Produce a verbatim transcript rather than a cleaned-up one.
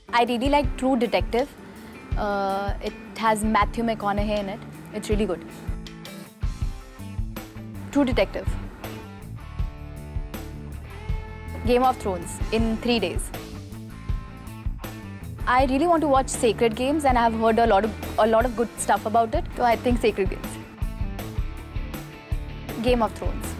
I really like True Detective. Uh, it has Matthew McConaughey in it. It's really good. True Detective. Game of Thrones in three days. I really want to watch Sacred Games, and I've heard a lot of a lot of good stuff about it. So I think Sacred Games. Game of Thrones.